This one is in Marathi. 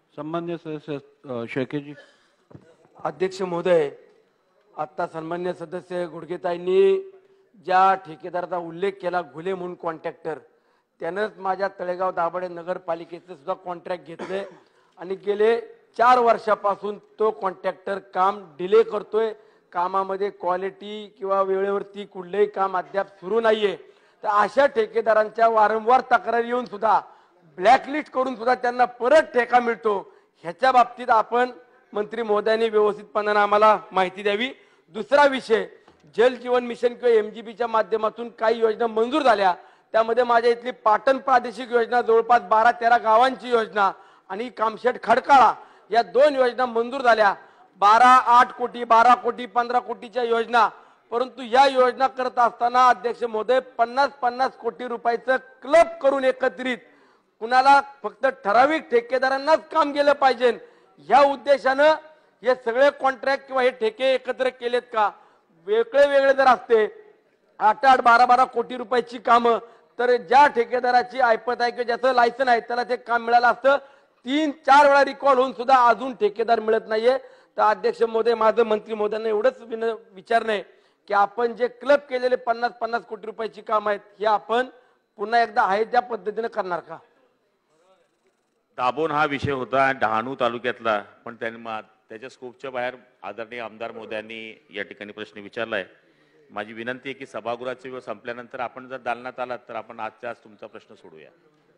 सन्मान्य सदस्य शेळकेजी. अध्यक्ष महोदय, आता सन्मान्य सदस्य गुडगेताईंनी ज्या ठेकेदाराचा उल्लेख केला घुले म्हणून कॉन्ट्रॅक्टर, त्यानंच माझ्या तळेगाव दाभाडे नगरपालिकेचं सुद्धा कॉन्ट्रॅक्ट घेतले आणि गेले 4 वर्षापासून तो कॉन्ट्रॅक्टर काम डिले करतोय. कामामध्ये क्वालिटी किंवा वेळेवरती कुठलेही काम अद्याप सुरू नाहीये. तर अशा ठेकेदारांच्या वारंवार तक्रारी येऊन सुद्धा ब्लॅकलिस्ट करून सुद्धा त्यांना परत ठेका मिळतो. ह्याच्या बाबतीत आपण मंत्री महोदयांनी व्यवस्थितपणाने आम्हाला माहिती द्यावी. दुसरा विषय, जल जीवन मिशन किंवा एमजीबीच्या माध्यमातून काही योजना मंजूर झाल्या. त्यामध्ये माझ्या इथली पाटण प्रादेशिक योजना, जवळपास 12-13 गावांची योजना आणि कामशेट खडकाळा या 2 योजना मंजूर झाल्या. 8 कोटी 12 कोटी 15 कोटीच्या योजना. परंतु या योजना करत असताना अध्यक्ष महोदय 50-50 कोटी रुपयाचं क्लब करून एकत्रित कुणाला फक्त ठराविक ठेकेदारांनाच काम गेलं पाहिजे ह्या उद्देशानं हे सगळे कॉन्ट्रॅक्ट किंवा हे ठेके एकत्र केलेत का? वेगळे वेगळे जर असते 8-8 12-12 कोटी रुपयाची कामं, तर ज्या ठेकेदाराची ऐपत आहे किंवा ज्याचं लायसन आहे त्याला ते काम मिळालं असतं. 3-4 वेळा रिकॉल होऊन सुद्धा अजून ठेकेदार मिळत नाहीये. तर अध्यक्ष महोदय, माझं मंत्री महोदयांना एवढंच विचारणं आहे की आपण जे क्लब केलेले 50-50 कोटी रुपयाची काम आहेत हे आपण पुन्हा एकदा आहे त्या पद्धतीने करणार का? दाभोण हा विषय होता डहाणू तालुक्यातला, पण त्यांनी त्याच्या स्कोपच्या बाहेर आदरणीय आमदार मोदयांनी या ठिकाणी प्रश्न विचारलाय. माझी विनंती आहे की सभागृहाची वेळ संपल्यानंतर आपण जर दालनात आलात तर आपण आजच्या आज तुमचा प्रश्न सोडूया.